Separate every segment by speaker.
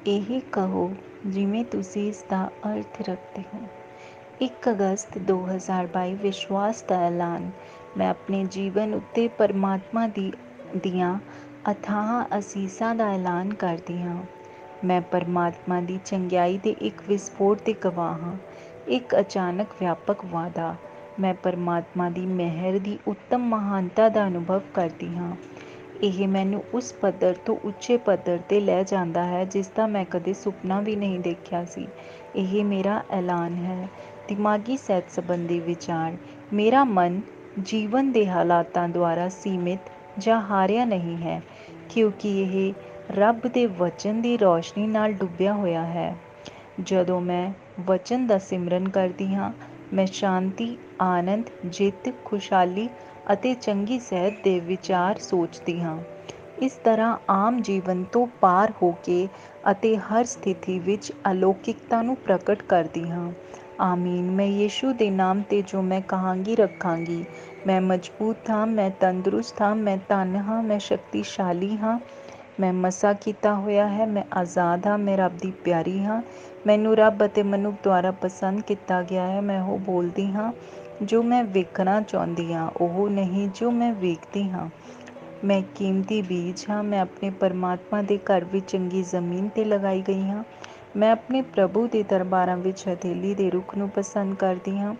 Speaker 1: ਇਹ ਕਹੋ ਜਿਵੇਂ ਤੁਸੀਂ ਇਸ ਦਾ ਅਰਥ ਰੱਖਦੇ ਹੋ। 1 ਅਗਸਤ 2022 ਵਿਸ਼ਵਾਸ ਦਾ ਐਲਾਨ। ਮੈਂ ਆਪਣੇ ਜੀਵਨ ਉੱਤੇ ਪਰਮਾਤਮਾ ਦੀਆਂ ਅਥਾਹ ਅਸੀਸਾਂ ਦਾ ਐਲਾਨ ਕਰਦੀ ਹਾਂ। ਮੈਂ ਪਰਮਾਤਮਾ ਦੀ ਚੰਗਿਆਈ ਦੇ ਇੱਕ ਵਿਸਫੋਟ ਦੇ ਗਵਾਹ ਹਾਂ। ਇੱਕ ਅਚਾਨਕ ਵਿਆਪਕ ਵਾਧਾ। ਮੈਂ ਪਰਮਾਤਮਾ ਦੀ ਮਿਹਰ ਦੀ ਉੱਤਮ ਮਹਾਨਤਾ ਦਾ ਅਨੁਭਵ ਕਰਦੀ ਹਾਂ। ਇਹ ਮੈਨੂੰ ਉਸ ਪੱਧਰ ਤੋਂ ਉੱਚੇ ਪੱਧਰ 'ਤੇ ਲੈ ਜਾਂਦਾ ਹੈ ਜਿਸ ਦਾ ਮੈਂ ਕਦੇ ਸੁਪਨਾ ਵੀ ਨਹੀਂ ਦੇਖਿਆ ਸੀ। ਇਹ ਮੇਰਾ ਐਲਾਨ ਹੈ। ਦਿਮਾਗੀ ਸਿਹਤ ਸੰਬੰਧੀ ਵਿਚਾਰ। ਮੇਰਾ ਮਨ ਜੀਵਨ ਦੇ ਹਾਲਾਤਾਂ ਦੁਆਰਾ ਸੀਮਿਤ ਜਾਂ ਹਾਰਿਆ ਨਹੀਂ ਹੈ, ਕਿਉਂਕਿ ਇਹ ਰੱਬ ਦੇ ਵਚਨ ਦੀ ਰੌਸ਼ਨੀ ਨਾਲ ਡੁੱਬਿਆ ਹੋਇਆ ਹੈ। ਜਦੋਂ ਮੈਂ ਵਚਨ ਦਾ ਸਿਮਰਨ ਕਰਦੀ ਹਾਂ, ਮੈਂ ਸ਼ਾਂਤੀ, ਆਨੰਦ, ਜਿੱਤ, ਖੁਸ਼ਹਾਲੀ ਅਤੇ ਚੰਗੀ ਸਿਹਤ ਦੇ ਵਿਚਾਰ ਸੋਚਦੀ ਹਾਂ। ਇਸ ਤਰ੍ਹਾਂ ਆਮ ਜੀਵਨ ਤੋਂ ਪਾਰ ਹੋ ਕੇ ਅਤੇ ਹਰ ਸਥਿਤੀ ਵਿੱਚ ਅਲੌਕਿਕਤਾ ਨੂੰ ਪ੍ਰਗਟ ਕਰਦੀ ਹਾਂ। ਆਮੀਨ। ਮੈਂ ਯਿਸੂ ਦੇ ਨਾਮ 'ਤੇ ਜੋ ਮੈਂ ਕਹਾਂਗੀ ਰੱਖਾਂਗੀ। ਮੈਂ ਮਜ਼ਬੂਤ ਹਾਂ, ਮੈਂ ਤੰਦਰੁਸਤ ਹਾਂ, ਮੈਂ ਧਨ ਹਾਂ, ਮੈਂ ਸ਼ਕਤੀਸ਼ਾਲੀ ਹਾਂ, ਮੈਂ ਮਸਾ ਕੀਤਾ ਹੋਇਆ ਹੈ, ਮੈਂ ਆਜ਼ਾਦ ਹਾਂ, ਮੈਂ ਰੱਬ ਦੀ ਪਿਆਰੀ ਹਾਂ, ਮੈਨੂੰ ਰੱਬ ਅਤੇ ਮਨੁੱਖ ਦੁਆਰਾ ਪਸੰਦ ਕੀਤਾ ਗਿਆ ਹੈ। ਮੈਂ ਉਹ ਬੋਲਦੀ ਹਾਂ ਜੋ ਮੈਂ ਵੇਖਣਾ ਚਾਹੁੰਦੀ ਹਾਂ, ਉਹ ਨਹੀਂ ਜੋ ਮੈਂ ਵੇਖਦੀ ਹਾਂ। ਮੈਂ ਕੀਮਤੀ ਬੀਜ ਹਾਂ। ਮੈਂ ਆਪਣੇ ਪਰਮਾਤਮਾ ਦੇ ਘਰ ਵਿੱਚ ਚੰਗੀ ਜ਼ਮੀਨ 'ਤੇ ਲਗਾਈ ਗਈ ਹਾਂ। ਮੈਂ ਆਪਣੇ ਪ੍ਰਭੂ ਦੇ ਦਰਬਾਰਾਂ ਵਿੱਚ ਹਥੇਲੀ ਦੇ ਰੁੱਖ ਨੂੰ ਪਸੰਦ ਕਰਦੀ ਹਾਂ।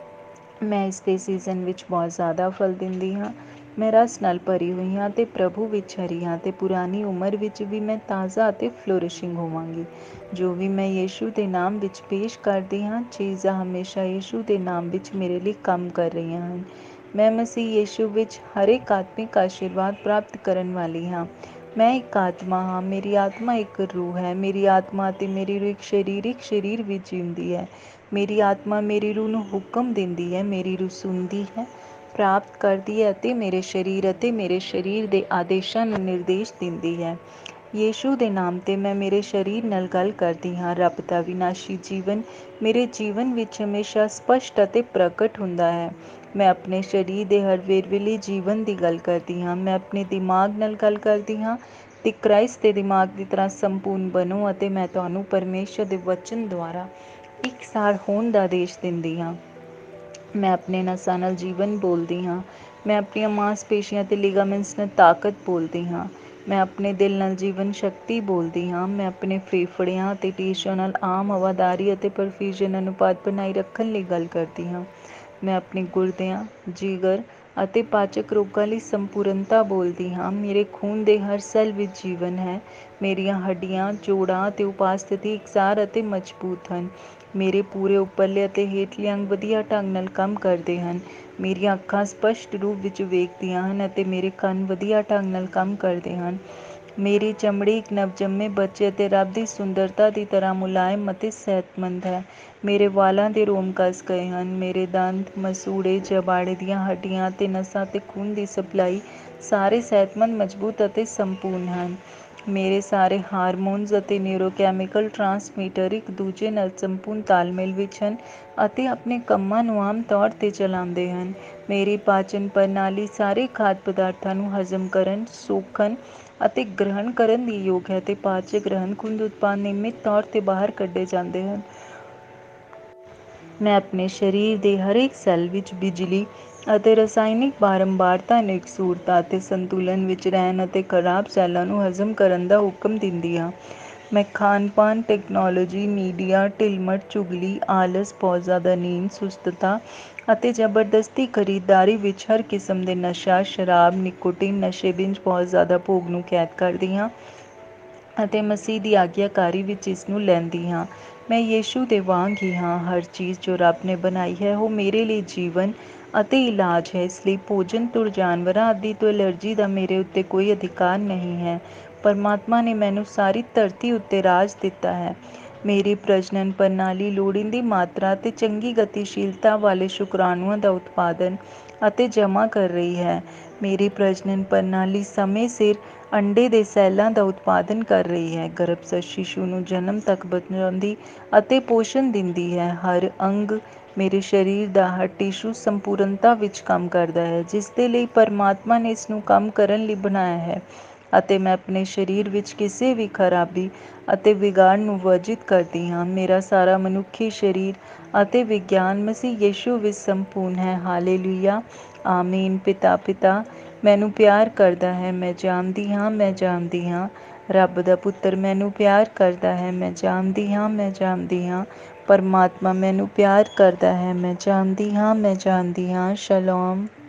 Speaker 1: ਮੈਂ ਇਸ ਦੇ ਸੀਜ਼ਨ ਵਿੱਚ ਬਹੁਤ ਜ਼ਿਆਦਾ ਫਲ ਦਿੰਦੀ ਹਾਂ। ਮੈਂ ਰਸ ਨਾਲ ਭਰੀ ਹੋਈ ਹਾਂ ਅਤੇ ਪ੍ਰਭੂ ਵਿੱਚ ਹਰੀ ਹਾਂ ਅਤੇ ਪੁਰਾਣੀ ਉਮਰ ਵਿੱਚ ਵੀ ਮੈਂ ਤਾਜ਼ਾ ਅਤੇ ਫਲੋਰਿਸ਼ਿੰਗ ਹੋਵਾਂਗੀ। ਜੋ ਵੀ ਮੈਂ ਯਿਸੂ ਦੇ ਨਾਮ ਵਿੱਚ ਪੇਸ਼ ਕਰਦੀ ਹਾਂ, ਚੀਜ਼ਾਂ ਹਮੇਸ਼ਾ ਯਿਸੂ ਦੇ ਨਾਮ ਵਿੱਚ ਮੇਰੇ ਲਈ ਕੰਮ ਕਰ ਰਹੀਆਂ ਹਨ। ਮੈਂ ਮਸੀਹ ਯਿਸੂ ਵਿੱਚ ਹਰੇਕ ਆਤਮਿਕ ਆਸ਼ੀਰਵਾਦ ਪ੍ਰਾਪਤ ਕਰਨ ਵਾਲੀ ਹਾਂ। ਮੈਂ ਇੱਕ ਆਤਮਾ ਹਾਂ। ਮੇਰੀ ਆਤਮਾ ਇੱਕ ਰੂਹ ਹੈ। ਮੇਰੀ ਆਤਮਾ ਅਤੇ ਮੇਰੀ ਰੂਹ ਇੱਕ ਸਰੀਰ ਵਿੱਚ ਜਿਉਂਦੀ ਹੈ। ਮੇਰੀ ਆਤਮਾ ਮੇਰੀ ਰੂਹ ਨੂੰ ਹੁਕਮ ਦਿੰਦੀ ਹੈ। ਮੇਰੀ ਰੂਹ ਸੁਣਦੀ ਹੈ, ਪ੍ਰਾਪਤ ਕਰਦੀ ਹੈ ਅਤੇ ਮੇਰੇ ਸਰੀਰ ਦੇ ਆਦੇਸ਼ਾਂ ਨੂੰ ਨਿਰਦੇਸ਼ ਦਿੰਦੀ ਹੈ। ਯਿਸੂ ਦੇ ਨਾਮ 'ਤੇ ਮੈਂ ਮੇਰੇ ਸਰੀਰ ਨਾਲ ਗੱਲ ਕਰਦੀ ਹਾਂ। ਰੱਬ ਦਾ ਵਿਨਾਸ਼ੀ ਜੀਵਨ ਮੇਰੇ ਜੀਵਨ ਵਿੱਚ ਹਮੇਸ਼ਾ ਸਪਸ਼ਟ ਅਤੇ ਪ੍ਰਗਟ ਹੁੰਦਾ ਹੈ। ਮੈਂ ਆਪਣੇ ਸਰੀਰ ਦੇ ਹਰ ਵੇਰਵੇਲੇ ਜੀਵਨ ਦੀ ਗੱਲ ਕਰਦੀ ਹਾਂ। ਮੈਂ ਆਪਣੇ ਦਿਮਾਗ ਨਾਲ ਗੱਲ ਕਰਦੀ ਹਾਂ ਤੇ ਕ੍ਰਾਈਸਟ ਦੇ ਦਿਮਾਗ ਦੀ ਤਰ੍ਹਾਂ ਸੰਪੂਰਨ ਬਣੋ ਅਤੇ ਮੈਂ ਤੁਹਾਨੂੰ ਪਰਮੇਸ਼ਰ ਦੇ ਵਚਨ ਦੁਆਰਾ ਇਕਸਾਰ ਹੋਣ ਦਾ ਆਦੇਸ਼ ਦਿੰਦੀ ਹਾਂ। ਮੈਂ ਆਪਣੇ ਨਸਾਂ ਨਾਲ ਜੀਵਨ ਬੋਲਦੀ ਹਾਂ। ਮੈਂ ਆਪਣੀਆਂ ਮਾਸਪੇਸ਼ੀਆਂ ਅਤੇ ਲਿਗਾਮੈਂਟਸ ਨਾਲ ਤਾਕਤ ਬੋਲਦੀ ਹਾਂ। ਮੈਂ ਆਪਣੇ ਦਿਲ ਨਾਲ ਜੀਵਨ ਸ਼ਕਤੀ ਬੋਲਦੀ ਹਾਂ। ਮੈਂ ਆਪਣੇ ਫੇਫੜਿਆਂ ਅਤੇ ਟਿਸ਼ੂਆਂ ਨਾਲ ਆਮ ਹਵਾਦਾਰੀ ਅਤੇ ਪਰਫਿਊਜ਼ਨ ਅਨੁਪਾਤ ਬਣਾਈ ਰੱਖਣ ਲਈ ਗੱਲ ਕਰਦੀ ਹਾਂ। ਮੈਂ ਆਪਣੇ ਗੁਰਦਿਆਂ, ਜਿਗਰ ਅਤੇ ਪਾਚਕ ਰੋਗਾਂ ਲਈ ਸੰਪੂਰਨਤਾ ਬੋਲਦੀ ਹਾਂ। ਮੇਰੇ ਖੂਨ ਦੇ ਹਰ ਸੈੱਲ ਵਿੱਚ ਜੀਵਨ ਹੈ। ਮੇਰੀਆਂ ਹੱਡੀਆਂ, ਜੋੜਾਂ ਅਤੇ ਉਪਾਸਥੀ ਇਕਸਾਰ ਅਤੇ ਮਜ਼ਬੂਤ ਹਨ। ਮੇਰੇ ਪੂਰੇ ਉੱਪਰਲੇ ਅਤੇ ਹੇਠਲੇ ਅੰਗ ਵਧੀਆ ਢੰਗ ਨਾਲ ਕੰਮ ਕਰਦੇ ਹਨ। ਮੇਰੀਆਂ ਅੱਖਾਂ ਸਪਸ਼ਟ ਰੂਪ ਵਿੱਚ ਵੇਖਦੀਆਂ ਹਨ ਅਤੇ ਮੇਰੇ ਕੰਨ ਵਧੀਆ ਢੰਗ ਨਾਲ ਕੰਮ ਕਰਦੇ ਹਨ। ਮੇਰੀ ਚਮੜੀ ਇੱਕ ਨਵਜੰਮੇ ਬੱਚੇ ਅਤੇ ਰੱਬ ਦੀ ਸੁੰਦਰਤਾ ਦੀ ਤਰ੍ਹਾਂ ਮੁਲਾਇਮ ਅਤੇ ਸਿਹਤਮੰਦ ਹੈ। ਮੇਰੇ ਵਾਲਾਂ ਦੇ ਰੋਮ ਕੱਸ ਗਏ ਹਨ। ਮੇਰੇ ਦੰਦ, ਮਸੂੜੇ, ਜਬਾੜੇ ਦੀਆਂ ਹੱਡੀਆਂ ਅਤੇ ਨਸਾਂ ਅਤੇ ਖੂਨ ਦੀ ਸਪਲਾਈ ਸਾਰੇ ਸਿਹਤਮੰਦ, ਮਜ਼ਬੂਤ ਅਤੇ ਸੰਪੂਰਨ ਹਨ। ਮੇਰੇ ਸਾਰੇ ਹਾਰਮੋਨਸ ਅਤੇ ਨਿਊਰੋਕੈਮੀਕਲ ਟਰਾਂਸਮੀਟਰ ਇੱਕ ਦੂਜੇ ਨਾਲ ਸੰਪੂਰਨ ਤਾਲਮੇਲ ਵਿੱਚ ਹਨ ਅਤੇ ਆਪਣੇ ਕੰਮਾਂ ਨੂੰ ਆਮ ਤੌਰ 'ਤੇ ਚਲਾਉਂਦੇ ਹਨ। ਮੇਰੀ ਪਾਚਨ ਪ੍ਰਣਾਲੀ ਸਾਰੇ ਖਾਧ ਪਦਾਰਥਾਂ ਨੂੰ ਹਜ਼ਮ ਕਰਨ, ਸੋਖਣ ਅਤੇ ਗ੍ਰਹਿਣ ਕਰਨ ਦੀ ਯੋਗ ਹੈ ਅਤੇ ਪਾਚਕ ਗ੍ਰਹਿਣ ਖੁੰਦ ਉਤਪਾਦ ਨਿਯਮਿਤ ਤੌਰ 'ਤੇ ਬਾਹਰ ਕੱਢੇ ਜਾਂਦੇ ਹਨ। ਮੈਂ ਆਪਣੇ ਸਰੀਰ ਦੇ ਹਰੇਕ ਸੈੱਲ ਵਿੱਚ ਬਿਜਲੀ ਅਤੇ ਰਸਾਇਣਿਕ ਬਾਰੰਬਾਰਤਾ ਨੂੰ ਇਕਸੁਰਤਾ ਅਤੇ ਸੰਤੁਲਨ ਵਿੱਚ ਰਹਿਣ ਅਤੇ ਖਰਾਬ ਸੈੱਲਾਂ ਨੂੰ ਹਜ਼ਮ ਕਰਨ ਦਾ ਹੁਕਮ ਦਿੰਦੀ ਹਾਂ। ਮੈਂ ਖਾਣ-ਪਾਨ, ਟੈਕਨੋਲੋਜੀ, ਮੀਡੀਆ, ਢਿਲਮਟ, ਚੁਗਲੀ, ਆਲਸ, ਬਹੁਤ ਜ਼ਿਆਦਾ ਨੀਂਦ, ਸੁਸਤਤਾ ਅਤੇ ਜ਼ਬਰਦਸਤੀ ਖਰੀਦਦਾਰੀ ਵਿੱਚ ਹਰ ਕਿਸਮ ਦੇ ਨਸ਼ਾ, ਸ਼ਰਾਬ, ਨਿਕੋਟੀਨ, ਨਸ਼ੇ ਵਿੱਚ ਬਹੁਤ ਜ਼ਿਆਦਾ ਭੋਗ ਨੂੰ ਕੈਦ ਕਰਦੀ ਹਾਂ ਅਤੇ ਮਸੀਹ ਦੀ ਆਗਿਆਕਾਰੀ ਵਿੱਚ ਇਸ ਨੂੰ ਲੈਂਦੀ ਹਾਂ। ਮੈਂ ਯਿਸੂ ਦੇ ਵਾਂਗ ਹੀ ਹਾਂ। ਹਰ ਚੀਜ਼ ਜੋ ਰੱਬ ਨੇ ਬਣਾਈ ਹੈ ਉਹ ਮੇਰੇ ਲਈ ਜੀਵਨ ਅਤੇ ਇਲਾਜ ਹੈ। ਇਸ ਲਈ ਭੋਜਨ ਤੋਂ, ਜਾਨਵਰਾਂ ਆਦਿ ਤੋਂ ਐਲਰਜੀ ਦਾ ਮੇਰੇ ਉੱਤੇ ਕੋਈ ਅਧਿਕਾਰ ਨਹੀਂ ਹੈ। ਪਰਮਾਤਮਾ ਨੇ ਮੈਨੂੰ ਸਾਰੀ ਧਰਤੀ ਉੱਤੇ ਰਾਜ ਦਿੱਤਾ ਹੈ। ਮੇਰੀ ਪ੍ਰਜਨਨ ਪ੍ਰਣਾਲੀ ਲੋੜੀਂਦੀ ਮਾਤਰਾ ਅਤੇ ਚੰਗੀ ਗਤੀਸ਼ੀਲਤਾ ਵਾਲੇ ਸ਼ੁਕਰਾਣੂਆਂ ਦਾ ਉਤਪਾਦਨ ਅਤੇ ਜਮ੍ਹਾਂ ਕਰ ਰਹੀ ਹੈ। ਮੇਰੀ ਪ੍ਰਜਨਨ ਪ੍ਰਣਾਲੀ ਸਮੇਂ ਸਿਰ ਅੰਡੇ ਦੇ ਸੈੱਲਾਂ ਦਾ ਉਤਪਾਦਨ ਕਰ ਰਹੀ ਹੈ, ਗਰਭਸਥ ਸ਼ਿਸ਼ੂ ਨੂੰ ਜਨਮ ਤੱਕ ਬਚਾਉਂਦੀ ਅਤੇ ਪੋਸ਼ਣ ਦਿੰਦੀ ਹੈ। ਹਰ ਅੰਗ ਮੇਰੇ ਸਰੀਰ ਦਾ ਹਰ ਟਿਸ਼ੂ ਸੰਪੂਰਨਤਾ ਵਿੱਚ ਕੰਮ ਕਰਦਾ ਹੈ, ਜਿਸ ਦੇ ਲਈ ਪਰਮਾਤਮਾ ਨੇ ਇਸ ਨੂੰ ਕੰਮ ਕਰਨ ਲਈ ਬਣਾਇਆ ਹੈ। ਅਤੇ ਮੈਂ ਆਪਣੇ ਸਰੀਰ ਵਿੱਚ ਕਿਸੇ ਵੀ ਖਰਾਬੀ ਅਤੇ ਵਿਗਾੜ ਨੂੰ ਵਰਜਿਤ ਕਰਦੀ ਹਾਂ। ਮੇਰਾ ਸਾਰਾ ਮਨੁੱਖੀ ਸਰੀਰ ਅਤੇ ਵਿਗਿਆਨ ਮਸੀਹ ਯਿਸੂ ਵਿੱਚ ਸੰਪੂਰਨ ਹੈ। ਹਾਲੇਲੂਇਆ, ਆਮੀਨ। ਪਿਤਾ ਮੈਨੂੰ ਪਿਆਰ ਕਰਦਾ ਹੈ, ਮੈਂ ਜਾਣਦੀ ਹਾਂ। ਰੱਬ ਦਾ ਪੁੱਤਰ ਮੈਨੂੰ ਪਿਆਰ ਕਰਦਾ ਹੈ, ਮੈਂ ਜਾਣਦੀ ਹਾਂ। ਪਰਮਾਤਮਾ ਮੈਨੂੰ ਪਿਆਰ ਕਰਦਾ ਹੈ, ਮੈਂ ਜਾਣਦੀ ਹਾਂ। ਸ਼ਲੋਮ।